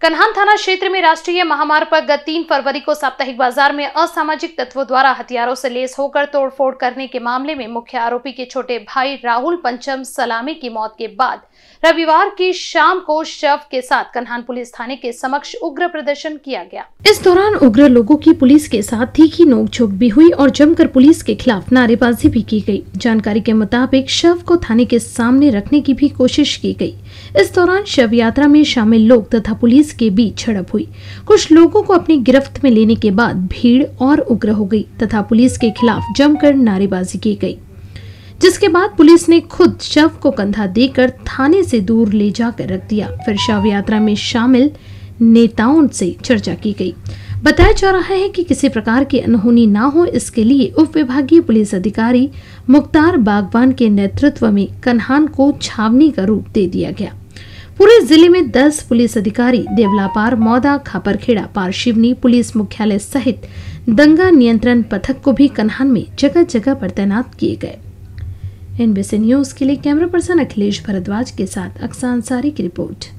कन्हान थाना क्षेत्र में राष्ट्रीय महामार्ग पर गत 3 फरवरी को साप्ताहिक बाजार में असामाजिक तत्वों द्वारा हथियारों से लैस होकर तोड़फोड़ करने के मामले में मुख्य आरोपी के छोटे भाई राहुल पंचम सलामी की मौत के बाद रविवार की शाम को शव के साथ कन्हान पुलिस थाने के समक्ष उग्र प्रदर्शन किया गया। इस दौरान उग्र लोगों की पुलिस के साथ तीखी नोकझोंक भी हुई और जमकर पुलिस के खिलाफ नारेबाजी भी की गई। जानकारी के मुताबिक शव को थाने के सामने रखने की भी कोशिश की गई। इस दौरान शव यात्रा में शामिल लोग तथा पुलिस के बीच झड़प हुई। कुछ लोगों को अपनी गिरफ्त में लेने के बाद भीड़ और उग्र हो गई तथा पुलिस के खिलाफ जमकर नारेबाजी की गई, जिसके बाद पुलिस ने खुद शव को कंधा देकर थाने से दूर ले जाकर रख दिया। फिर शव यात्रा में शामिल नेताओं से चर्चा की गई। बताया जा रहा है कि किसी प्रकार की अनहोनी ना हो, इसके लिए उप विभागीय पुलिस अधिकारी मुख्तार बागवान के नेतृत्व में कन्हान को छावनी का रूप दे दिया गया। पूरे जिले में 10 पुलिस अधिकारी देवलापार, मौदा, खापरखेड़ा, पारशिवनी पुलिस मुख्यालय सहित दंगा नियंत्रण पथक को भी कन्हान में जगह जगह पर तैनात किए गए। NBC न्यूज के लिए कैमरा पर्सन अखिलेश भारद्वाज के साथ अक्सा अंसारी की रिपोर्ट।